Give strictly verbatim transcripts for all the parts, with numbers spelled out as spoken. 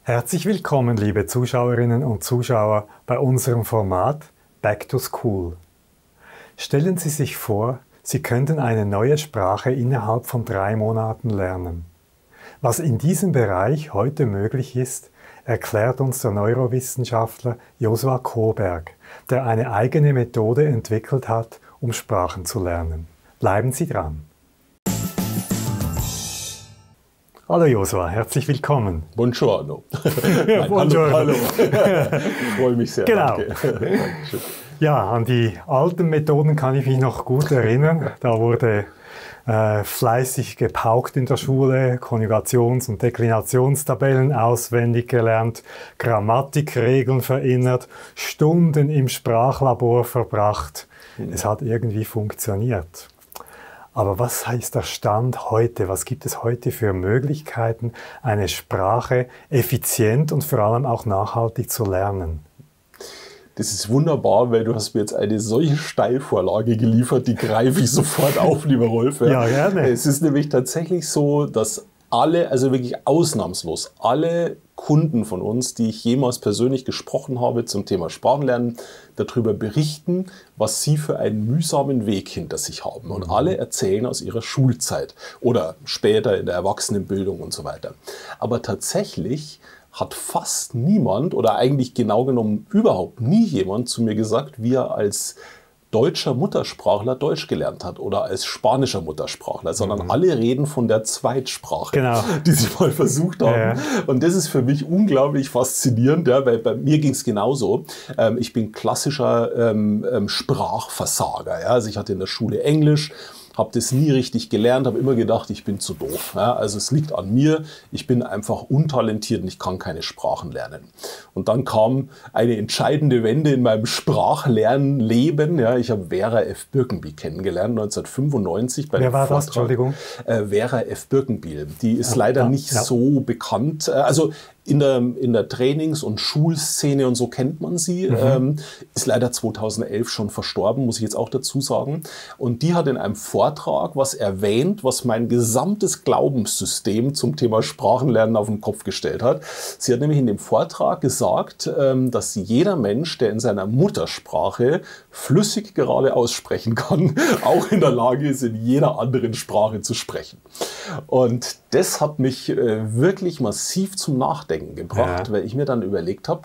Herzlich willkommen, liebe Zuschauerinnen und Zuschauer, bei unserem Format Back to School. Stellen Sie sich vor, Sie könnten eine neue Sprache innerhalb von drei Monaten lernen. Was in diesem Bereich heute möglich ist, erklärt uns der Neurowissenschaftler Josua Koberg, der eine eigene Methode entwickelt hat, um Sprachen zu lernen. Bleiben Sie dran! Hallo Josua, herzlich willkommen. Buongiorno. Ja, Nein, buongiorno. Hallo, hallo. Ich freue mich sehr. Genau. Danke. Dankeschön. Ja, an die alten Methoden kann ich mich noch gut erinnern. Da wurde äh, fleißig gepaukt in der Schule, Konjugations- und Deklinationstabellen auswendig gelernt, Grammatikregeln verinnert, Stunden im Sprachlabor verbracht. Mhm. Es hat irgendwie funktioniert. Aber was heißt der Stand heute? Was gibt es heute für Möglichkeiten, eine Sprache effizient und vor allem auch nachhaltig zu lernen? Das ist wunderbar, weil du hast mir jetzt eine solche Steilvorlage geliefert, die greife ich sofort auf, lieber Rolf. Ja, ja, gerne. Es ist nämlich tatsächlich so, dass alle, also wirklich ausnahmslos, alle Kunden von uns, die ich jemals persönlich gesprochen habe zum Thema Sprachenlernen, darüber berichten, was sie für einen mühsamen Weg hinter sich haben. Und alle erzählen aus ihrer Schulzeit oder später in der Erwachsenenbildung und so weiter. Aber tatsächlich hat fast niemand oder eigentlich genau genommen überhaupt nie jemand zu mir gesagt, wie er als deutscher Muttersprachler Deutsch gelernt hat oder als spanischer Muttersprachler, sondern mhm. alle reden von der Zweitsprache, genau. die sie mal versucht haben. Ja, ja. Und das ist für mich unglaublich faszinierend, ja, weil bei mir ging es genauso. Ähm, ich bin klassischer ähm, ähm, Sprachversager. Ja. Also ich hatte in der Schule Englisch, habe das nie richtig gelernt, habe immer gedacht, ich bin zu doof. Ja, also es liegt an mir, ich bin einfach untalentiert und ich kann keine Sprachen lernen. Und dann kam eine entscheidende Wende in meinem Sprachlernleben. Ja, ich habe Vera F. Birkenbiel kennengelernt, neunzehnhundertfünfundneunzig. Bei Wer war das? Entschuldigung. Äh, Vera F. Birkenbiel. Die ist ja, leider ja, nicht ja. so bekannt. Also In der, in der Trainings- und Schulszene und so kennt man sie, mhm. ähm, ist leider zweitausendelf schon verstorben, muss ich jetzt auch dazu sagen. Und die hat in einem Vortrag was erwähnt, was mein gesamtes Glaubenssystem zum Thema Sprachenlernen auf den Kopf gestellt hat. Sie hat nämlich in dem Vortrag gesagt, ähm, dass jeder Mensch, der in seiner Muttersprache flüssig gerade aussprechen kann, auch in der Lage ist, in jeder anderen Sprache zu sprechen. Und das hat mich äh, wirklich massiv zum Nachdenken gebracht, ja. weil ich mir dann überlegt habe,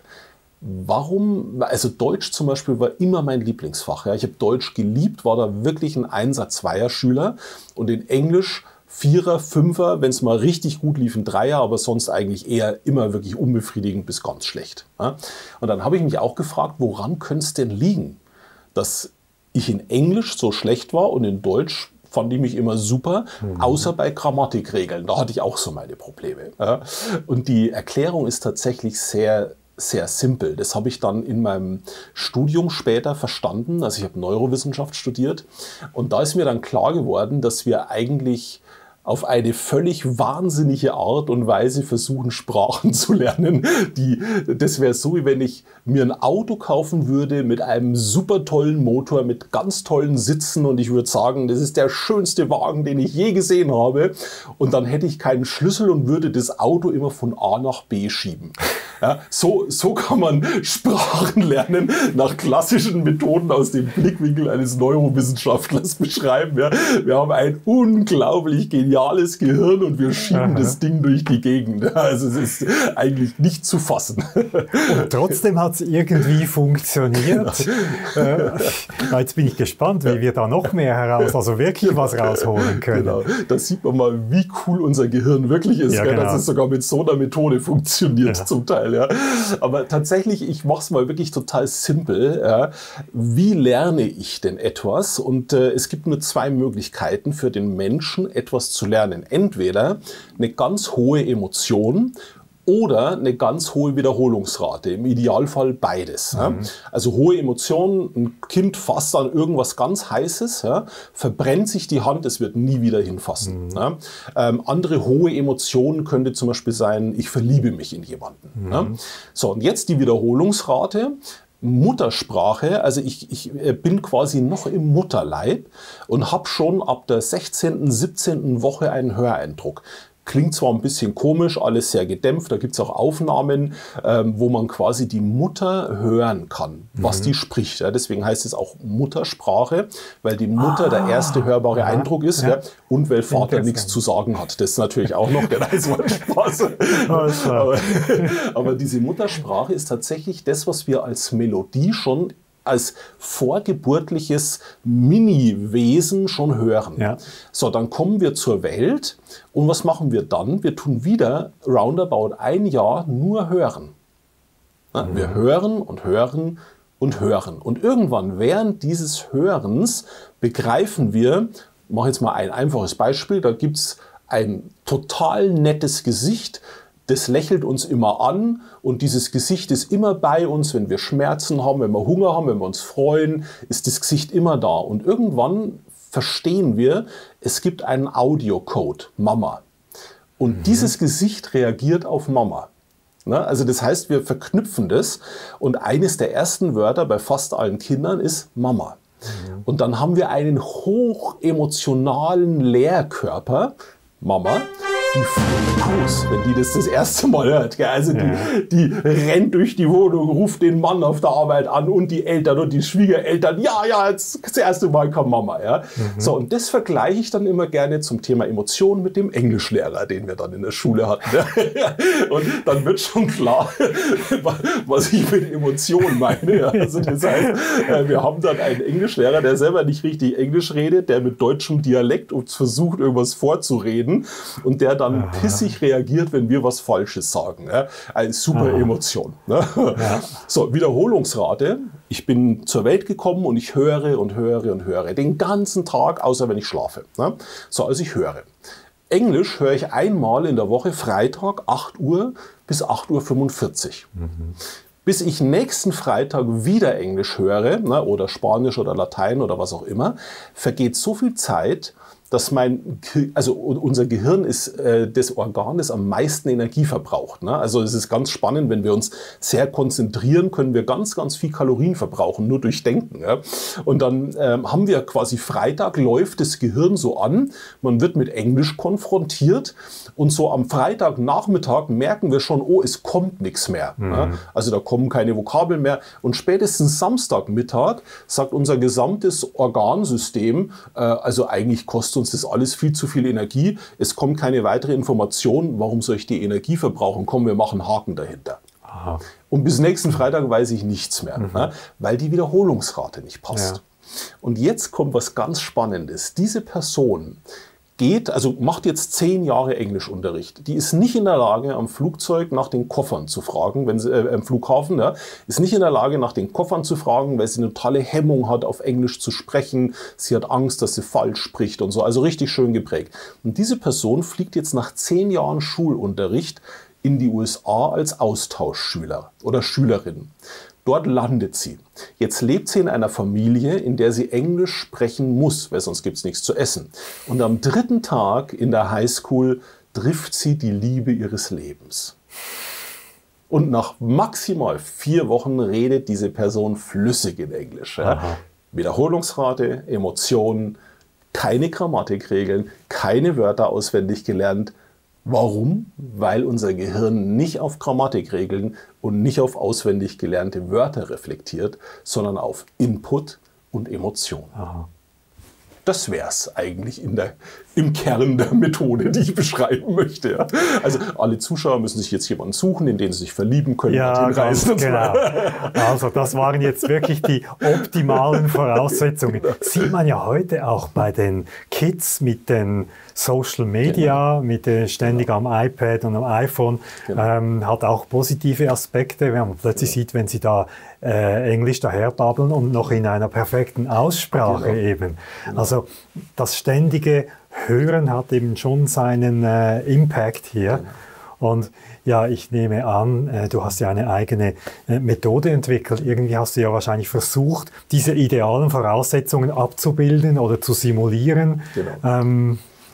warum, also Deutsch zum Beispiel war immer mein Lieblingsfach. Ja. Ich habe Deutsch geliebt, war da wirklich ein Einser-Zweier-Schüler und in Englisch Vierer, Fünfer, wenn es mal richtig gut lief, ein Dreier, aber sonst eigentlich eher immer wirklich unbefriedigend bis ganz schlecht. Ja. Und dann habe ich mich auch gefragt, woran könnte es denn liegen, dass ich in Englisch so schlecht war und in Deutsch fand ich mich immer super, mhm. außer bei Grammatikregeln. Da hatte ich auch so meine Probleme. Ja. Und die Erklärung ist tatsächlich sehr, sehr simpel. Das habe ich dann in meinem Studium später verstanden. Also ich habe Neurowissenschaft studiert. Und da ist mir dann klar geworden, dass wir eigentlich auf eine völlig wahnsinnige Art und Weise versuchen, Sprachen zu lernen. Die, das wäre so, wie wenn ich mir ein Auto kaufen würde mit einem super tollen Motor, mit ganz tollen Sitzen und ich würde sagen, das ist der schönste Wagen, den ich je gesehen habe. Und dann hätte ich keinen Schlüssel und würde das Auto immer von A nach B schieben. Ja, so, so kann man Sprachen lernen, nach klassischen Methoden aus dem Blickwinkel eines Neurowissenschaftlers beschreiben. Ja. Wir haben ein unglaublich geniales Gehirn und wir schieben Aha. das Ding durch die Gegend. Also es ist eigentlich nicht zu fassen. Und trotzdem hat es irgendwie funktioniert. Äh, jetzt bin ich gespannt, wie wir da noch mehr heraus, also wirklich was rausholen können. Genau. Da sieht man mal, wie cool unser Gehirn wirklich ist, ja, genau. dass es sogar mit so einer Methode funktioniert ja. zum Teil. Ja. Aber tatsächlich, ich mache es mal wirklich total simpel. Ja. Wie lerne ich denn etwas? Und äh, es gibt nur zwei Möglichkeiten für den Menschen, etwas zu lernen. Entweder eine ganz hohe Emotion oder eine ganz hohe Wiederholungsrate, im Idealfall beides. Mhm. Ja. Also hohe Emotionen, ein Kind fasst an irgendwas ganz Heißes, ja, verbrennt sich die Hand, es wird nie wieder hinfassen. Mhm. Ja. Ähm, andere hohe Emotionen könnte zum Beispiel sein, ich verliebe mich in jemanden. Mhm. Ja. So, und jetzt die Wiederholungsrate. Muttersprache, also ich, ich bin quasi noch im Mutterleib und habe schon ab der sechzehnten, siebzehnten Woche einen Höreindruck. Klingt zwar ein bisschen komisch, alles sehr gedämpft, da gibt es auch Aufnahmen, ähm, wo man quasi die Mutter hören kann, was mhm. die spricht. Ja, deswegen heißt es auch Muttersprache, weil die Mutter ah, der erste hörbare ja. Eindruck ist ja. Ja, und weil Vater nichts zu sagen hat. Das ist natürlich auch noch, genau, das war Spaß. aber, aber diese Muttersprache ist tatsächlich das, was wir als Melodie schon als vorgeburtliches Mini-Wesen schon hören. Ja. So, dann kommen wir zur Welt und was machen wir dann? Wir tun wieder roundabout ein Jahr nur hören. Ja, mhm. Wir hören und hören und hören. Und irgendwann während dieses Hörens begreifen wir, ich mache jetzt mal ein einfaches Beispiel, da gibt es ein total nettes Gesicht, das lächelt uns immer an und dieses Gesicht ist immer bei uns, wenn wir Schmerzen haben, wenn wir Hunger haben, wenn wir uns freuen, ist das Gesicht immer da. Und irgendwann verstehen wir, es gibt einen Audiocode, Mama. Und mhm. dieses Gesicht reagiert auf Mama. Ne? Also das heißt, wir verknüpfen das und eines der ersten Wörter bei fast allen Kindern ist Mama. Mhm. Und dann haben wir einen hochemotionalen Lehrkörper, Mama, die flippt aus, wenn die das das erste Mal hört. Gell? Also ja. die, die rennt durch die Wohnung, ruft den Mann auf der Arbeit an und die Eltern und die Schwiegereltern. Ja, ja, jetzt das erste Mal kam Mama. Ja? Mhm. So, und das vergleiche ich dann immer gerne zum Thema Emotionen mit dem Englischlehrer, den wir dann in der Schule hatten. Ja? Und dann wird schon klar, was ich mit Emotionen meine. Ja? Also das heißt, wir haben dann einen Englischlehrer, der selber nicht richtig Englisch redet, der mit deutschem Dialekt uns versucht, irgendwas vorzureden und der dann Aha. pissig reagiert, wenn wir was Falsches sagen. Ja? Eine super Aha. Emotion. Ne? Ja. So, Wiederholungsrate. Ich bin zur Welt gekommen und ich höre und höre und höre. Den ganzen Tag, außer wenn ich schlafe. Ne? So, also ich höre. Englisch höre ich einmal in der Woche, Freitag, acht Uhr bis acht Uhr fünfundvierzig. Mhm. Bis ich nächsten Freitag wieder Englisch höre, ne, oder Spanisch oder Latein oder was auch immer, vergeht so viel Zeit, dass mein, also unser Gehirn ist äh, das Organ, das am meisten Energie verbraucht. Ne? Also es ist ganz spannend, wenn wir uns sehr konzentrieren, können wir ganz, ganz viel Kalorien verbrauchen, nur durch Denken. Ja? Und dann ähm, haben wir quasi Freitag, läuft das Gehirn so an, man wird mit Englisch konfrontiert und so am Freitagnachmittag merken wir schon, oh, es kommt nichts mehr. Mhm. Ja? Also da kommen keine Vokabeln mehr und spätestens Samstagmittag sagt unser gesamtes Organsystem, äh, also eigentlich kostet uns das alles viel zu viel Energie. Es kommt keine weitere Information. Warum soll ich die Energie verbrauchen? Komm, wir machen Haken dahinter. Aha. Und bis nächsten Freitag weiß ich nichts mehr, mhm. ne? Weil die Wiederholungsrate nicht passt. Ja. Und jetzt kommt was ganz Spannendes. Diese Person geht, also macht jetzt zehn Jahre Englischunterricht. Die ist nicht in der Lage, am Flugzeug nach den Koffern zu fragen, wenn sie äh, am Flughafen, ja, ist nicht in der Lage, nach den Koffern zu fragen, weil sie eine totale Hemmung hat, auf Englisch zu sprechen. Sie hat Angst, dass sie falsch spricht und so. Also richtig schön geprägt. Und diese Person fliegt jetzt nach zehn Jahren Schulunterricht in die U S A als Austauschschüler oder Schülerin. Dort landet sie. Jetzt lebt sie in einer Familie, in der sie Englisch sprechen muss, weil sonst gibt es nichts zu essen. Und am dritten Tag in der Highschool trifft sie die Liebe ihres Lebens. Und nach maximal vier Wochen redet diese Person flüssig in Englisch. Ja? Wiederholungsrate, Emotionen, keine Grammatikregeln, keine Wörter auswendig gelernt. Warum? Weil unser Gehirn nicht auf Grammatikregeln und nicht auf auswendig gelernte Wörter reflektiert, sondern auf Input und Emotion. Aha. Das wäre es eigentlich in der, im Kern der Methode, die ich beschreiben möchte. Ja. Also alle Zuschauer müssen sich jetzt jemanden suchen, in den sie sich verlieben können. Ja, ganz genau. Also das waren jetzt wirklich die optimalen Voraussetzungen. Genau. Sieht man ja heute auch bei den Kids mit den Social Media, genau. mit den ständig genau. am iPad und am iPhone, genau. ähm, hat auch positive Aspekte, wenn man plötzlich genau. sieht, wenn sie da äh, Englisch daherbabbeln und noch in einer perfekten Aussprache genau. eben. Genau. Also das ständige Hören hat eben schon seinen äh, Impact hier. Genau. Und ja, ich nehme an, äh, du hast ja eine eigene äh, Methode entwickelt. Irgendwie hast du ja wahrscheinlich versucht, diese idealen Voraussetzungen abzubilden oder zu simulieren. Genau. Ähm,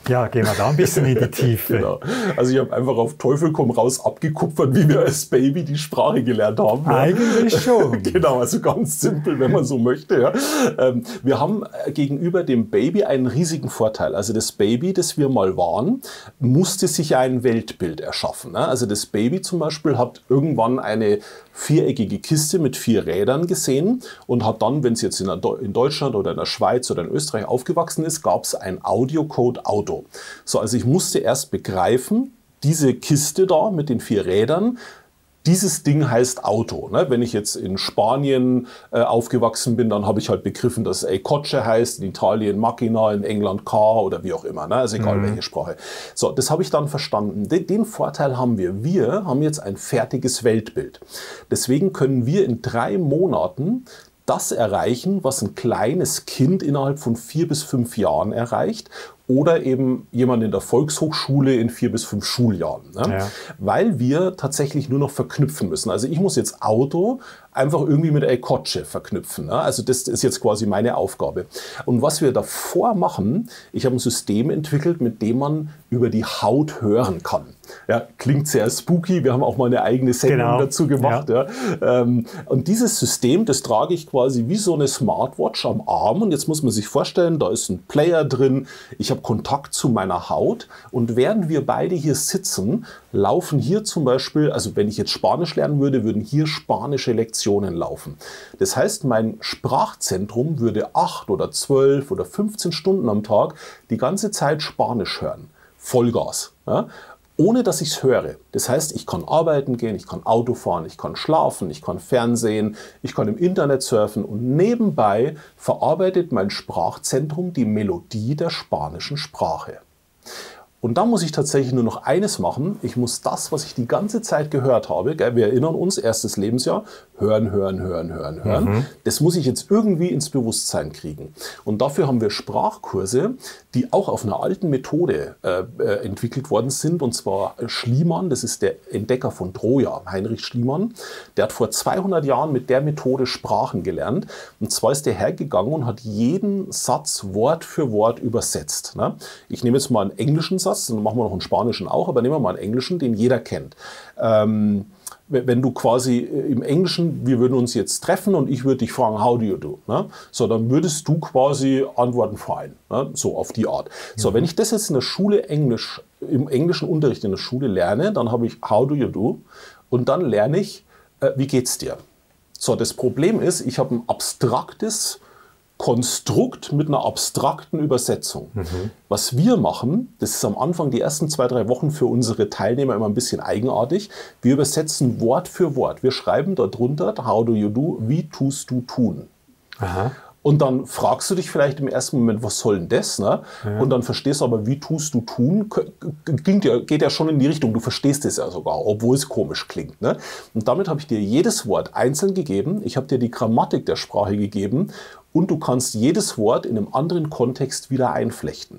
Ja, gehen wir da ein bisschen in die Tiefe. Genau. Also ich habe einfach auf Teufel komm raus abgekupfert, wie wir als Baby die Sprache gelernt haben. Eigentlich schon. Genau, also ganz simpel, wenn man so möchte. Ja. Wir haben gegenüber dem Baby einen riesigen Vorteil. Also das Baby, das wir mal waren, musste sich ein Weltbild erschaffen. Also das Baby zum Beispiel hat irgendwann eine viereckige Kiste mit vier Rädern gesehen und hat dann, wenn es jetzt in, in Deutschland oder in der Schweiz oder in Österreich aufgewachsen ist, gab es ein Audiocode Auto. So, also ich musste erst begreifen, diese Kiste da mit den vier Rädern, dieses Ding heißt Auto. Ne? Wenn ich jetzt in Spanien äh, aufgewachsen bin, dann habe ich halt begriffen, dass es Coche heißt, in Italien Macchina, in England Car oder wie auch immer. Ne? Also egal mhm. welche Sprache. So, das habe ich dann verstanden. Den, den Vorteil haben wir. Wir haben jetzt ein fertiges Weltbild. Deswegen können wir in drei Monaten das erreichen, was ein kleines Kind innerhalb von vier bis fünf Jahren erreicht. Oder eben jemand in der Volkshochschule in vier bis fünf Schuljahren. Ne? Ja. Weil wir tatsächlich nur noch verknüpfen müssen. Also ich muss jetzt Auto einfach irgendwie mit El Coche verknüpfen. Ne? Also das ist jetzt quasi meine Aufgabe. Und was wir davor machen, ich habe ein System entwickelt, mit dem man über die Haut hören kann. Ja, klingt sehr spooky. Wir haben auch mal eine eigene Sendung genau. dazu gemacht. Ja. Ja. Und dieses System, das trage ich quasi wie so eine Smartwatch am Arm. Und jetzt muss man sich vorstellen, da ist ein Player drin. Ich habe Kontakt zu meiner Haut. Und während wir beide hier sitzen, laufen hier zum Beispiel, also wenn ich jetzt Spanisch lernen würde, würden hier spanische Lektionen laufen. Das heißt, mein Sprachzentrum würde acht oder zwölf oder fünfzehn Stunden am Tag die ganze Zeit Spanisch hören. Vollgas. Ja? Ohne dass ich es höre. Das heißt, ich kann arbeiten gehen, ich kann Auto fahren, ich kann schlafen, ich kann Fernsehen, ich kann im Internet surfen und nebenbei verarbeitet mein Sprachzentrum die Melodie der spanischen Sprache. Und da muss ich tatsächlich nur noch eines machen. Ich muss das, was ich die ganze Zeit gehört habe, gell, wir erinnern uns, erstes Lebensjahr, hören, hören, hören, hören, hören. Mhm. Das muss ich jetzt irgendwie ins Bewusstsein kriegen. Und dafür haben wir Sprachkurse, die auch auf einer alten Methode äh, äh, entwickelt worden sind. Und zwar Schliemann, das ist der Entdecker von Troja, Heinrich Schliemann. Der hat vor zweihundert Jahren mit der Methode Sprachen gelernt. Und zwar ist der hergegangen und hat jeden Satz Wort für Wort übersetzt. Ne? Ich nehme jetzt mal einen englischen Satz. Dann machen wir noch einen spanischen auch, aber nehmen wir mal einen englischen, den jeder kennt. Ähm, wenn du quasi im Englischen, wir würden uns jetzt treffen und ich würde dich fragen, how do you do? Ne? So, dann würdest du quasi antworten, fine. Ne? So auf die Art. So, mhm. wenn ich das jetzt in der Schule Englisch, im englischen Unterricht in der Schule lerne, dann habe ich how do you do? Und dann lerne ich, äh, wie geht's dir? So, das Problem ist, ich habe ein abstraktes Konstrukt mit einer abstrakten Übersetzung. Mhm. Was wir machen, das ist am Anfang die ersten zwei, drei Wochen für unsere Teilnehmer immer ein bisschen eigenartig. Wir übersetzen Wort für Wort. Wir schreiben da drunter, how do you do, wie tust du tun. Aha. Und dann fragst du dich vielleicht im ersten Moment, was soll denn das? Ne? Ja. Und dann verstehst du aber, wie tust du tun, geht ja, geht ja schon in die Richtung, du verstehst es ja sogar, obwohl es komisch klingt. Ne? Und damit habe ich dir jedes Wort einzeln gegeben, ich habe dir die Grammatik der Sprache gegeben und du kannst jedes Wort in einem anderen Kontext wieder einflechten.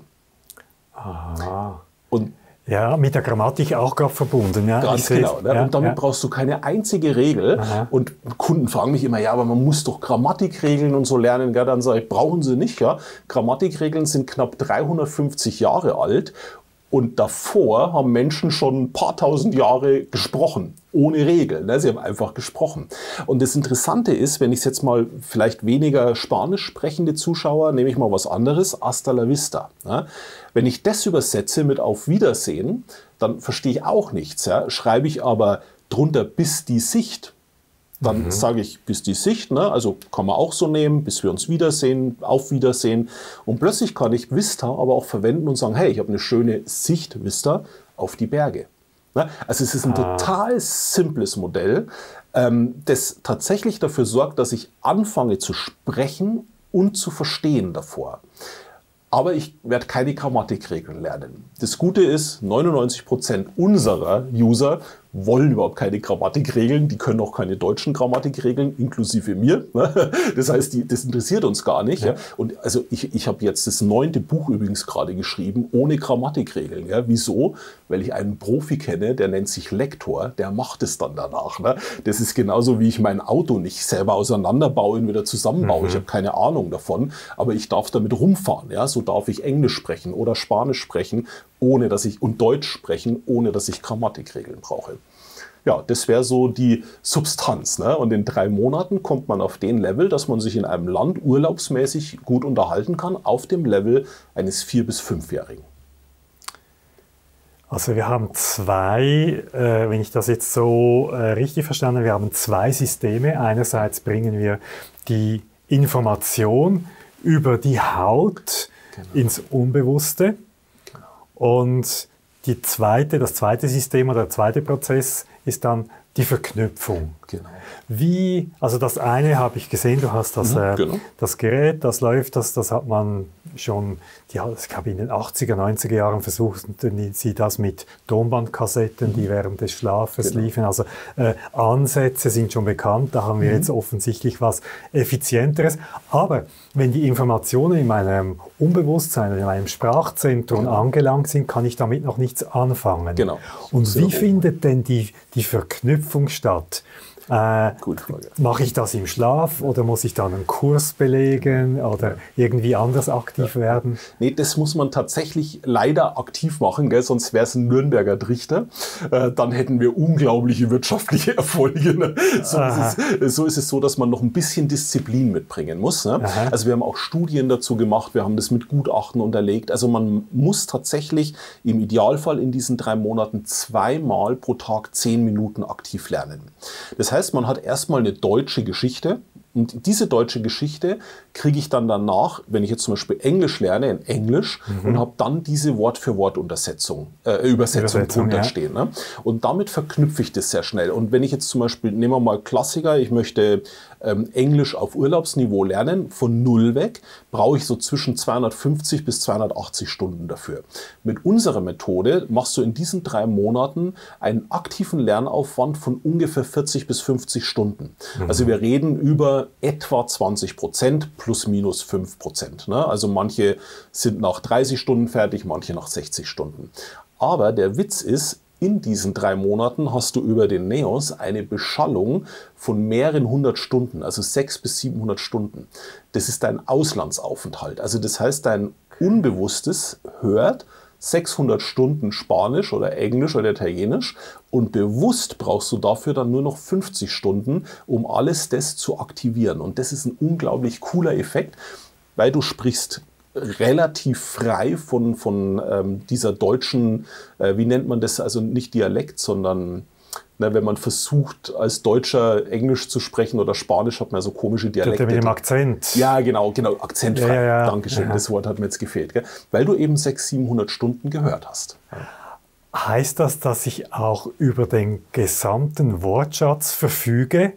Aha. Und ja, mit der Grammatik auch gerade verbunden. Ja, ganz genau. Ne? Ja, und damit ja. brauchst du keine einzige Regel. Aha. Und Kunden fragen mich immer, ja, aber man muss doch Grammatikregeln und so lernen. Gell? Dann sage ich, brauchen sie nicht. Ja? Grammatikregeln sind knapp dreihundertfünfzig Jahre alt. Und davor haben Menschen schon ein paar tausend Jahre gesprochen, ohne Regeln. Ne? Sie haben einfach gesprochen. Und das Interessante ist, wenn ich jetzt mal vielleicht weniger spanisch sprechende Zuschauer, nehme ich mal was anderes, hasta la vista. Ne? Wenn ich das übersetze mit auf Wiedersehen, dann verstehe ich auch nichts. Ja? Schreibe ich aber drunter bis die Sicht, dann mhm. sage ich bis die Sicht, ne? Also kann man auch so nehmen, bis wir uns wiedersehen, auf Wiedersehen. Und plötzlich kann ich Vista aber auch verwenden und sagen, hey, ich habe eine schöne Sicht, Vista, auf die Berge. Ne? Also es ist ein ah. total simples Modell, ähm, das tatsächlich dafür sorgt, dass ich anfange zu sprechen und zu verstehen davor. Aber ich werde keine Grammatikregeln lernen. Das Gute ist, neunundneunzig Prozent unserer User wollen überhaupt keine Grammatikregeln, die können auch keine deutschen Grammatikregeln, inklusive mir. Das heißt, die, das interessiert uns gar nicht. Ja. Ja. Und also ich, ich habe jetzt das neunte Buch übrigens gerade geschrieben, ohne Grammatikregeln. Ja. Wieso? Weil ich einen Profi kenne, der nennt sich Lektor, der macht es dann danach. Ne. Das ist genauso, wie ich mein Auto nicht selber auseinanderbaue und wieder zusammenbaue. Mhm. Ich habe keine Ahnung davon, aber ich darf damit rumfahren. Ja. So darf ich Englisch sprechen oder Spanisch sprechen, ohne dass ich und Deutsch sprechen, ohne dass ich Grammatikregeln brauche. Ja, das wäre so die Substanz. Ne? Und in drei Monaten kommt man auf den Level, dass man sich in einem Land urlaubsmäßig gut unterhalten kann, auf dem Level eines vier- bis fünfjährigen. Also wir haben zwei, äh, wenn ich das jetzt so äh, richtig verstanden habe, wir haben zwei Systeme. Einerseits bringen wir die Information über die Haut genau. ins Unbewusste. Genau. Und die zweite, das zweite System oder der zweite Prozess ist dann die Verknüpfung. Genau. Wie, also das eine habe ich gesehen, du hast das, mhm, genau. äh, das Gerät, das läuft, das, das hat man schon, die, ich glaube in den achtziger, neunziger Jahren versuchten sie das mit Tonbandkassetten, mhm. die während des Schlafes genau. liefen. Also äh, Ansätze sind schon bekannt, da haben wir mhm. jetzt offensichtlich was Effizienteres. Aber wenn die Informationen in meinem Unbewusstsein, in meinem Sprachzentrum genau. angelangt sind, kann ich damit noch nichts anfangen. Genau. Und wie findet denn die, die Verknüpfung statt? Äh, mache ich das im Schlaf oder muss ich dann einen Kurs belegen oder irgendwie anders aktiv werden? Nee, das muss man tatsächlich leider aktiv machen, gell? Sonst wäre es ein Nürnberger Trichter. Äh, dann hätten wir unglaubliche wirtschaftliche Erfolge. Ne? So, ist es, so ist es so, dass man noch ein bisschen Disziplin mitbringen muss. Ne? Also wir haben auch Studien dazu gemacht, wir haben das mit Gutachten unterlegt. Also man muss tatsächlich im Idealfall in diesen drei Monaten zweimal pro Tag zehn Minuten aktiv lernen. Das heißt, Das heißt, man hat erstmal eine deutsche Geschichte und diese deutsche Geschichte kriege ich dann danach, wenn ich jetzt zum Beispiel Englisch lerne, in Englisch mhm. und habe dann diese Wort-für-Wort-Untersetzung, äh, Übersetzung, Übersetzung drunter ja. stehen. Ne? Und damit verknüpfe ich das sehr schnell. Und wenn ich jetzt zum Beispiel, nehmen wir mal Klassiker, ich möchte ähm, Englisch auf Urlaubsniveau lernen, von null weg, brauche ich so zwischen zweihundertfünfzig bis zweihundertachtzig Stunden dafür. Mit unserer Methode machst du in diesen drei Monaten einen aktiven Lernaufwand von ungefähr vierzig bis fünfzig Stunden. Mhm. Also wir reden über etwa zwanzig Prozent plus minus fünf Prozent. Ne? Also manche sind nach dreißig Stunden fertig, manche nach sechzig Stunden. Aber der Witz ist, in diesen drei Monaten hast du über den Neos eine Beschallung von mehreren hundert Stunden, also sechshundert bis siebenhundert Stunden. Das ist dein Auslandsaufenthalt. Also das heißt, dein Unbewusstes hört sechshundert Stunden Spanisch oder Englisch oder Italienisch und bewusst brauchst du dafür dann nur noch fünfzig Stunden, um alles das zu aktivieren. Und das ist ein unglaublich cooler Effekt, weil du sprichst relativ frei von, von ähm, dieser deutschen, äh, wie nennt man das, also nicht Dialekt, sondern na, wenn man versucht, als Deutscher Englisch zu sprechen oder Spanisch, hat man so komische Dialekte. Mit dem Akzent. Ja, genau, genau, akzentfrei. Ja, ja, ja. Dankeschön, ja. Das Wort hat mir jetzt gefehlt. Gell? Weil du eben sechshundert, siebenhundert Stunden gehört hast. Ja. Heißt das, dass ich auch über den gesamten Wortschatz verfüge,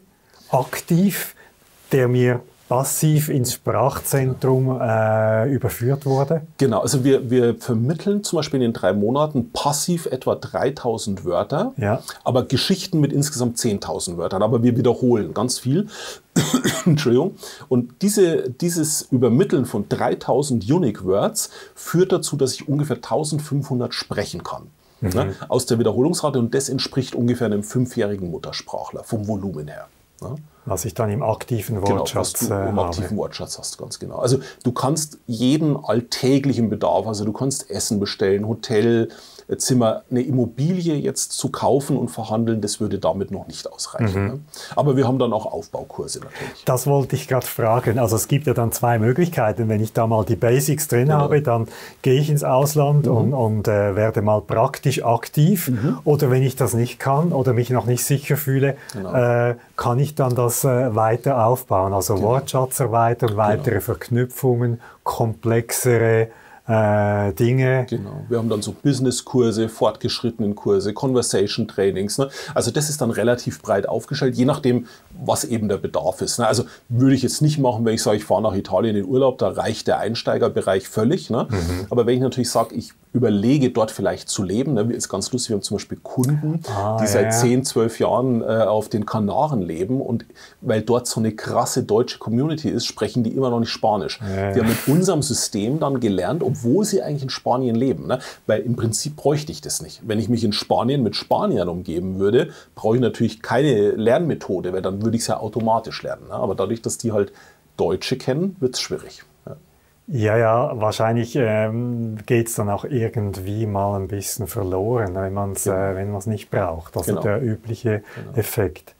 aktiv, der mir passiv ins Sprachzentrum äh, überführt wurde? Genau, also wir, wir vermitteln zum Beispiel in den drei Monaten passiv etwa dreitausend Wörter, ja. aber Geschichten mit insgesamt zehntausend Wörtern. Aber wir wiederholen ganz viel. Entschuldigung. Und diese, dieses Übermitteln von dreitausend Unique Words führt dazu, dass ich ungefähr eintausendfünfhundert sprechen kann. Mhm. Ne, aus der Wiederholungsrate. Und das entspricht ungefähr einem fünfjährigen Muttersprachler vom Volumen her. Ne? Was ich dann im aktiven Wortschatz genau, was du im aktiven Wortschatz hast, ganz genau. Also du kannst jeden alltäglichen Bedarf, also du kannst Essen bestellen, Hotel, Zimmer, eine Immobilie jetzt zu kaufen und verhandeln, das würde damit noch nicht ausreichen. Mhm. Ne? Aber wir haben dann auch Aufbaukurse natürlich. Das wollte ich gerade fragen. Also es gibt ja dann zwei Möglichkeiten. Wenn ich da mal die Basics drin genau. habe, dann gehe ich ins Ausland mhm. und, und äh, werde mal praktisch aktiv. Mhm. Oder wenn ich das nicht kann oder mich noch nicht sicher fühle, genau. äh, kann ich dann das äh, weiter aufbauen. Also genau. Wortschatzerweiterung, weitere genau. Verknüpfungen, komplexere äh, Dinge. Genau. Wir haben dann so Business-Kurse, fortgeschrittenen Kurse, Conversation-Trainings. Ne? Also das ist dann relativ breit aufgestellt, je nachdem, was eben der Bedarf ist. Ne? Also würde ich jetzt nicht machen, wenn ich sage, ich fahre nach Italien in Urlaub, da reicht der Einsteigerbereich völlig. Ne? Mhm. Aber wenn ich natürlich sage, ich überlege, dort vielleicht zu leben, ne? Ist ganz lustig, wir haben zum Beispiel Kunden, ah, die ja, seit zehn, zwölf Jahren äh, auf den Kanaren leben und weil dort so eine krasse deutsche Community ist, sprechen die immer noch nicht Spanisch. Ja. Die haben mit unserem System dann gelernt, obwohl sie eigentlich in Spanien leben. Ne? Weil im Prinzip bräuchte ich das nicht. Wenn ich mich in Spanien mit Spaniern umgeben würde, brauche ich natürlich keine Lernmethode, weil dann würde ich es ja automatisch lernen. Ne? Aber dadurch, dass die halt Deutsche kennen, wird es schwierig. Ja. Ja, ja, wahrscheinlich ähm, geht es dann auch irgendwie mal ein bisschen verloren, wenn man es genau. äh, wenn man es nicht braucht. Also genau. der übliche genau. Effekt.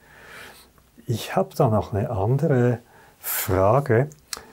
Ich habe da noch eine andere Frage.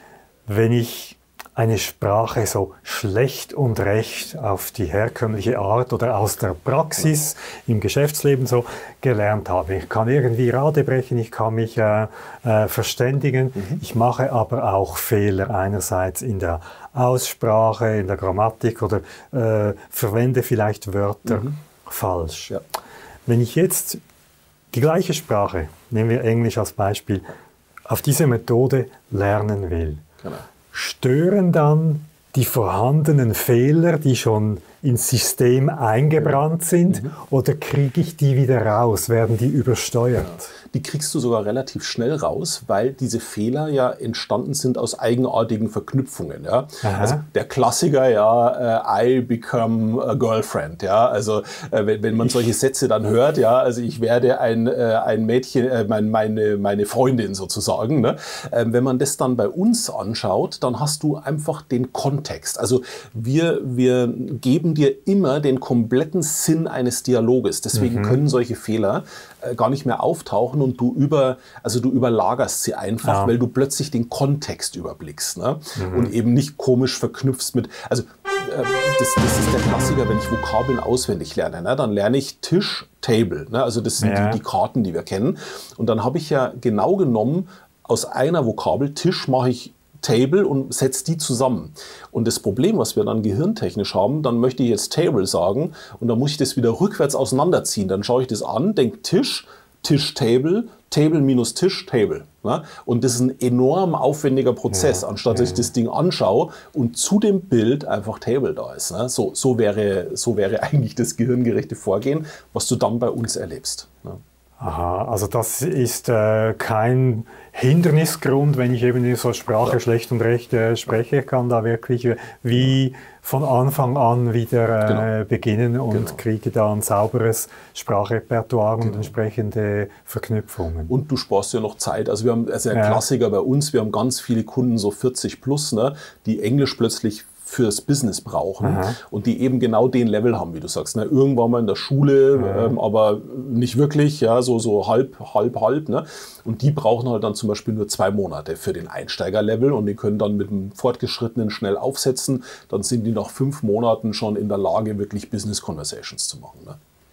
Wenn ich eine Sprache so schlecht und recht auf die herkömmliche Art oder aus der Praxis im Geschäftsleben so gelernt habe. Ich kann irgendwie Rade brechen, ich kann mich äh, äh, verständigen, mhm. ich mache aber auch Fehler einerseits in der Aussprache, in der Grammatik oder äh, verwende vielleicht Wörter mhm. falsch. Ja. Wenn ich jetzt die gleiche Sprache, nehmen wir Englisch als Beispiel, auf diese Methode lernen will, genau. stören dann die vorhandenen Fehler, die schon ins System eingebrannt sind, mhm. oder kriege ich die wieder raus? Werden die übersteuert? Ja. Die kriegst du sogar relativ schnell raus, weil diese Fehler ja entstanden sind aus eigenartigen Verknüpfungen. Ja? Also der Klassiker, ja, I become a girlfriend. Ja? Also äh, wenn, wenn man solche Sätze dann hört, ja, also ich werde ein, äh, ein Mädchen, äh, mein, meine, meine Freundin sozusagen. Ne? Äh, wenn man das dann bei uns anschaut, dann hast du einfach den Kontext. Also wir, wir geben dir immer den kompletten Sinn eines Dialoges. Deswegen mhm. können solche Fehler äh, gar nicht mehr auftauchen und du über, also du überlagerst sie einfach, ja. weil du plötzlich den Kontext überblickst, ne? Mhm. Und eben nicht komisch verknüpfst mit, also äh, das, das ist der Klassiker, wenn ich Vokabeln auswendig lerne, ne? Dann lerne ich Tisch, Table, ne? Also das sind ja. die, die Karten, die wir kennen. Und dann habe ich ja genau genommen, aus einer Vokabel, Tisch, mache ich Table und setze die zusammen. Und das Problem, was wir dann gehirntechnisch haben, dann möchte ich jetzt Table sagen und dann muss ich das wieder rückwärts auseinanderziehen. Dann schaue ich das an, denke Tisch, Tisch, Table, Table minus Tisch, Table. Ne? Und das ist ein enorm aufwendiger Prozess, ja, anstatt dass ja. ich das Ding anschaue und zu dem Bild einfach Table da ist. Ne? So, so, wäre, so wäre eigentlich das gehirngerechte Vorgehen, was du dann bei uns erlebst. Ne? Aha, also das ist äh, kein Hindernisgrund, wenn ich eben so Sprache ja. schlecht und recht äh, spreche, kann da wirklich wie von Anfang an wieder äh, genau. beginnen und genau. kriege da ein sauberes Sprachrepertoire genau. und entsprechende Verknüpfungen. Und du sparst ja noch Zeit. Also wir haben, also ein ja. Klassiker bei uns, wir haben ganz viele Kunden, so vierzig plus, ne, die Englisch plötzlich fürs Business brauchen Aha. und die eben genau den Level haben, wie du sagst. Ne? Irgendwann mal in der Schule, ja. ähm, aber nicht wirklich, ja, so, so halb, halb, halb. Ne? Und die brauchen halt dann zum Beispiel nur zwei Monate für den Einsteigerlevel und die können dann mit dem Fortgeschrittenen schnell aufsetzen. Dann sind die nach fünf Monaten schon in der Lage, wirklich Business Conversations zu machen. Ne?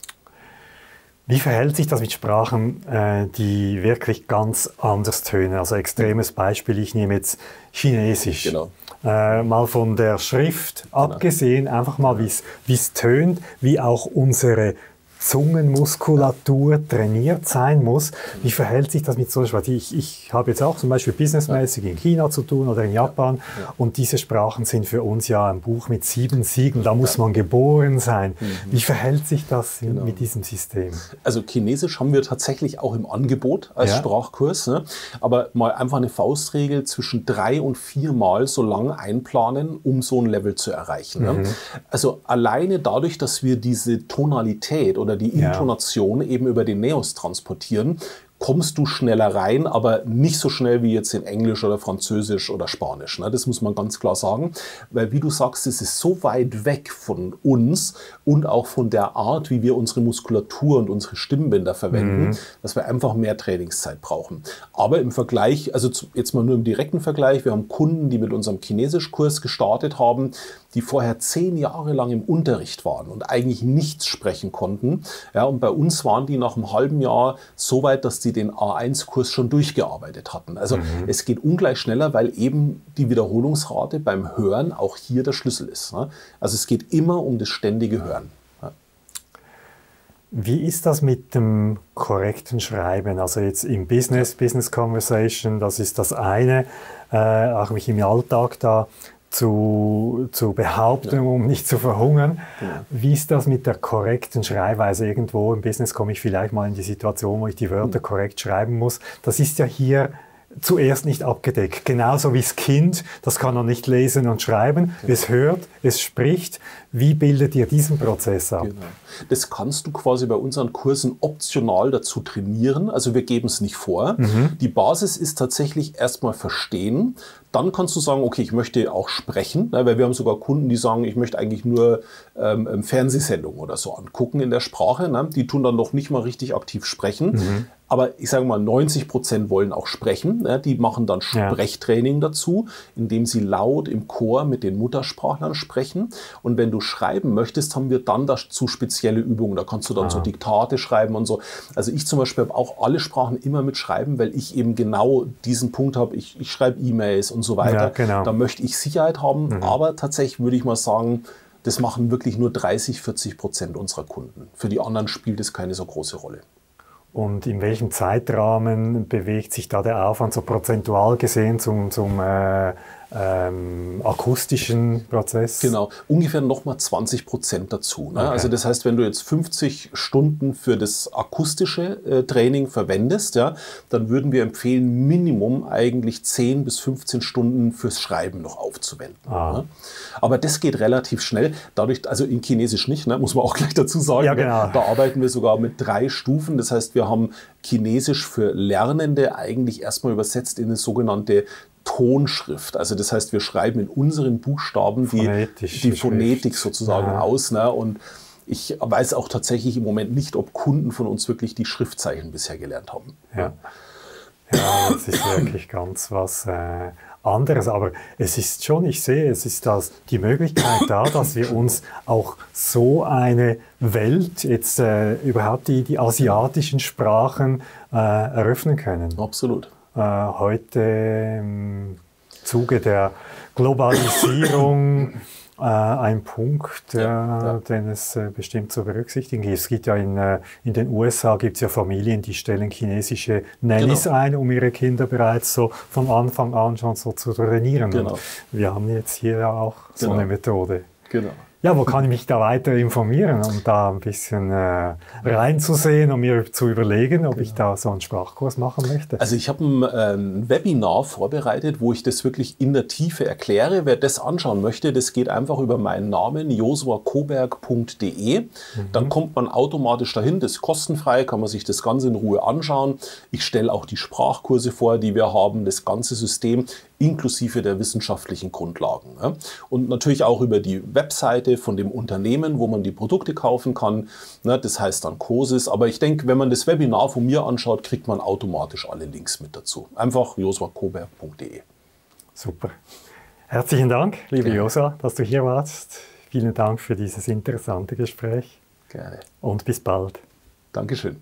Wie verhält sich das mit Sprachen, äh, die wirklich ganz anders tönen? Also extremes Beispiel, ich nehme jetzt Chinesisch. Genau. Äh, mal von der Schrift genau. abgesehen, einfach mal wie es tönt, wie auch unsere Zungenmuskulatur trainiert sein muss. Wie verhält sich das mit so einer Sprache? Ich, ich habe jetzt auch zum Beispiel businessmäßig in China zu tun oder in Japan ja. Ja. und diese Sprachen sind für uns ja ein Buch mit sieben Siegeln, da muss man geboren sein. Mhm. Wie verhält sich das in, genau. mit diesem System? Also Chinesisch haben wir tatsächlich auch im Angebot als ja. Sprachkurs, ne? Aber mal einfach eine Faustregel zwischen drei und viermal so lang einplanen, um so ein Level zu erreichen. Mhm. Ne? Also alleine dadurch, dass wir diese Tonalität oder die Intonation ja. eben über den Neos transportieren, kommst du schneller rein, aber nicht so schnell wie jetzt in Englisch oder Französisch oder Spanisch. Ne? Das muss man ganz klar sagen, weil wie du sagst, es ist so weit weg von uns und auch von der Art, wie wir unsere Muskulatur und unsere Stimmbänder verwenden, mhm. dass wir einfach mehr Trainingszeit brauchen. Aber im Vergleich, also jetzt mal nur im direkten Vergleich, wir haben Kunden, die mit unserem Chinesischkurs gestartet haben, die vorher zehn Jahre lang im Unterricht waren und eigentlich nichts sprechen konnten. Ja, und bei uns waren die nach einem halben Jahr so weit, dass die den A eins Kurs schon durchgearbeitet hatten. Also Mhm. es geht ungleich schneller, weil eben die Wiederholungsrate beim Hören auch hier der Schlüssel ist. Ne? Also es geht immer um das ständige Hören. Ja. Wie ist das mit dem korrekten Schreiben? Also jetzt im Business, ja. Business Conversation, das ist das eine, äh, auch mich im Alltag da zu, zu behaupten, ja. um nicht zu verhungern. Ja. Wie ist das mit der korrekten Schreibweise? Irgendwo im Business komme ich vielleicht mal in die Situation, wo ich die Wörter mhm. korrekt schreiben muss. Das ist ja hier zuerst nicht abgedeckt. Genauso wie das Kind, das kann noch nicht lesen und schreiben. Genau. Es hört, es spricht. Wie bildet ihr diesen Prozess ab? Genau. Das kannst du quasi bei unseren Kursen optional dazu trainieren. Also wir geben es nicht vor. Mhm. Die Basis ist tatsächlich erstmal verstehen. Dann kannst du sagen, okay, ich möchte auch sprechen, weil wir haben sogar Kunden, die sagen, ich möchte eigentlich nur ähm, Fernsehsendungen oder so angucken in der Sprache. Ne? Die tun dann noch nicht mal richtig aktiv sprechen. Mhm. Aber ich sage mal, neunzig Prozent wollen auch sprechen. Ne? Die machen dann Sprechtraining ja. dazu, indem sie laut im Chor mit den Muttersprachlern sprechen. Und wenn du schreiben möchtest, haben wir dann dazu spezielle Übungen. Da kannst du dann ah. so Diktate schreiben und so. Also ich zum Beispiel habe auch alle Sprachen immer mit Schreiben, weil ich eben genau diesen Punkt habe. Ich, ich schreibe E-Mails und so weiter. Ja, genau. Da möchte ich Sicherheit haben. Mhm. Aber tatsächlich würde ich mal sagen, das machen wirklich nur dreißig, vierzig Prozent unserer Kunden. Für die anderen spielt es keine so große Rolle. Und in welchem Zeitrahmen bewegt sich da der Aufwand so prozentual gesehen zum, zum äh, ähm, akustischen Prozess? Genau, ungefähr nochmal zwanzig Prozent dazu. Ne? Okay. Also das heißt, wenn du jetzt fünfzig Stunden für das akustische äh, Training verwendest, ja, dann würden wir empfehlen, Minimum eigentlich zehn bis fünfzehn Stunden fürs Schreiben noch aufzuwenden. Ah. Ne? Aber das geht relativ schnell. Dadurch, also in Chinesisch nicht, ne, muss man auch gleich dazu sagen. Ja, genau. Da arbeiten wir sogar mit drei Stufen. Das heißt, wir haben Chinesisch für Lernende eigentlich erstmal übersetzt in eine sogenannte Tonschrift. Also das heißt, wir schreiben in unseren Buchstaben die, die Phonetik sozusagen ja. aus. Ne? Und ich weiß auch tatsächlich im Moment nicht, ob Kunden von uns wirklich die Schriftzeichen bisher gelernt haben. Ja, ja das ist wirklich ganz was äh, anderes. Aber es ist schon, ich sehe, es ist das, die Möglichkeit da, dass wir uns auch so eine Welt, jetzt äh, überhaupt die, die asiatischen Sprachen äh, eröffnen können. Absolut. Heute im Zuge der Globalisierung äh, ein Punkt, äh, ja, ja. den es äh, bestimmt zu berücksichtigen gibt. Es gibt ja in, äh, in den U S A gibt es ja Familien, die stellen chinesische Nannies genau. ein, um ihre Kinder bereits so von Anfang an schon so zu trainieren. Genau. Und wir haben jetzt hier ja auch so genau. eine Methode. Genau. Ja, wo kann ich mich da weiter informieren, um da ein bisschen äh, reinzusehen und mir zu überlegen, ob genau. ich da so einen Sprachkurs machen möchte? Also ich habe ein ähm, Webinar vorbereitet, wo ich das wirklich in der Tiefe erkläre. Wer das anschauen möchte, das geht einfach über meinen Namen josua koberg punkt de. Mhm. Dann kommt man automatisch dahin, das ist kostenfrei, kann man sich das Ganze in Ruhe anschauen. Ich stelle auch die Sprachkurse vor, die wir haben, das ganze System inklusive der wissenschaftlichen Grundlagen. Ja. Und natürlich auch über die Webseite von dem Unternehmen, wo man die Produkte kaufen kann. Ne, das heißt dann Cosis. Aber ich denke, wenn man das Webinar von mir anschaut, kriegt man automatisch alle Links mit dazu. Einfach josua koberg punkt de. Super. Herzlichen Dank, liebe Gerne. Josua, dass du hier warst. Vielen Dank für dieses interessante Gespräch. Gerne. Und bis bald. Dankeschön.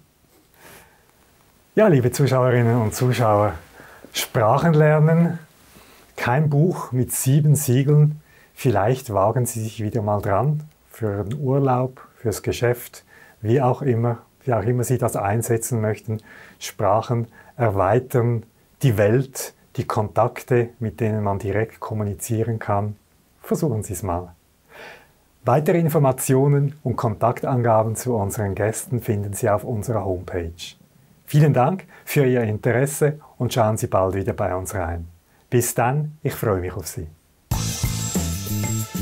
Ja, liebe Zuschauerinnen und Zuschauer, Sprachen lernen, kein Buch mit sieben Siegeln. Vielleicht wagen Sie sich wieder mal dran für einen Urlaub, fürs Geschäft, wie auch immer, wie auch immer Sie das einsetzen möchten. Sprachen erweitern die Welt, die Kontakte, mit denen man direkt kommunizieren kann. Versuchen Sie es mal. Weitere Informationen und Kontaktangaben zu unseren Gästen finden Sie auf unserer Homepage. Vielen Dank für Ihr Interesse und schauen Sie bald wieder bei uns rein. Bis dann, ich freue mich auf Sie.